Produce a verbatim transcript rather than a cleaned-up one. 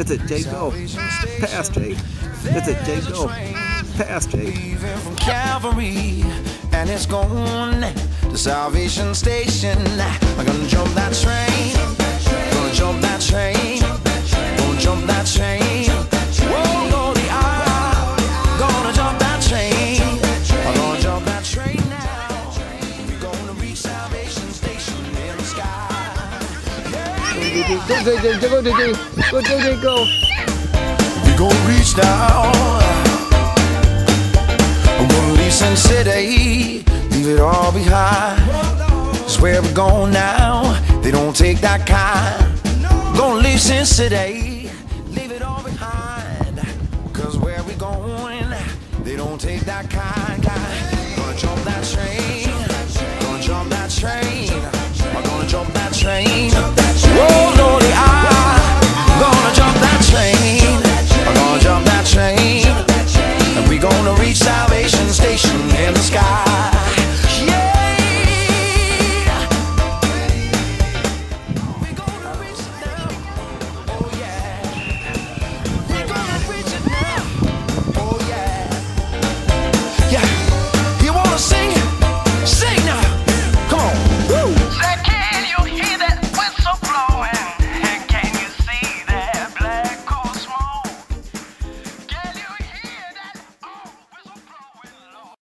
It's a J go. Pass J. It's a J go. Pass J. Leaving from Calvary, and it's going to Salvation Station. I'm gonna jump that train. Gonna jump that train. Gonna jump that train. Whoa, Lordy, I'm gonna jump that train. I'm gonna jump that train now. We're gonna reach Salvation Station in the sky. Go J J, go J J, go J J, go. We're gonna reach now. I'm gonna leave Sin City, leave it all behind. That's where we're going now. They don't take that kind. Gonna leave Sin City, leave it all behind. Cause where we going, they don't take that kind, kind. Gonna jump that train, gonna jump that train. I'm gonna jump that train. Whoa, Lordy, I'm gonna jump that train. I'm gonna jump that train. And we gonna reach Salvation Station in the sky.